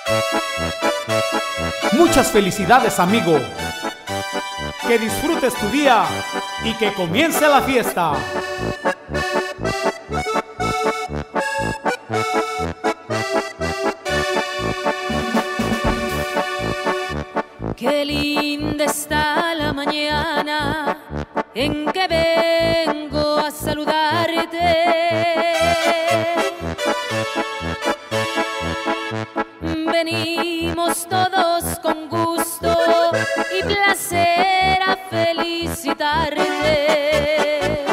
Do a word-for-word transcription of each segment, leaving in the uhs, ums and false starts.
Muchas felicidades, amigo. Que disfrutes tu día y que comience la fiesta. Qué linda está la mañana en que vengo a saludarte. Venimos todos con gusto y placer a felicitarte.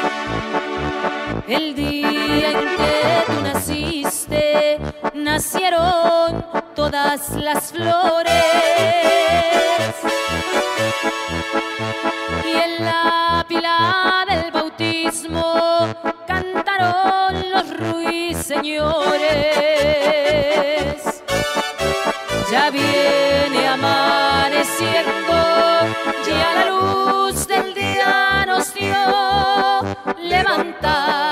El día en que tú naciste, nacieron todas las flores. Y en la pila del bautismo cantaron los ruiseñores. Ya viene amaneciendo, ya la luz del día nos dio levantar.